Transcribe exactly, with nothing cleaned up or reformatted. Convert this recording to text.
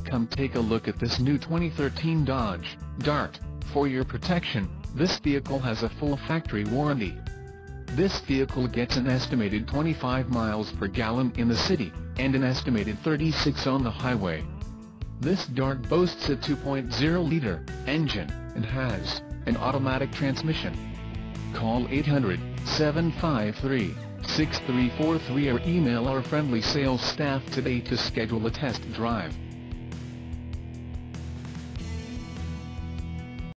Come take a look at this new twenty thirteen Dodge Dart. For your protection, this vehicle has a full factory warranty. This vehicle gets an estimated twenty-five miles per gallon in the city, and an estimated thirty-six on the highway. This Dart boasts a two point oh liter engine, and has an automatic transmission. Call eight hundred, seven five three, six three four three or email our friendly sales staff today to schedule a test drive.